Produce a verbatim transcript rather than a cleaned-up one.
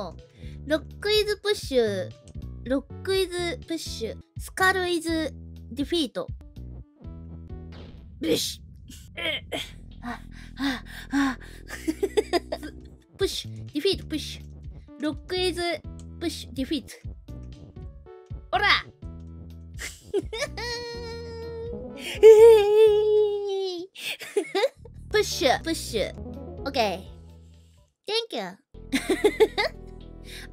の、ロックイズプッシュ、ロックイズプッシュ、スカルイズディフィート。ブッシュ。あ、あ、あ。プッシュ、ディフィート、プッシュ。ロックイズプッシュ、ディフィート。おらプッシュ、プッシュ。オッケー。Thank you.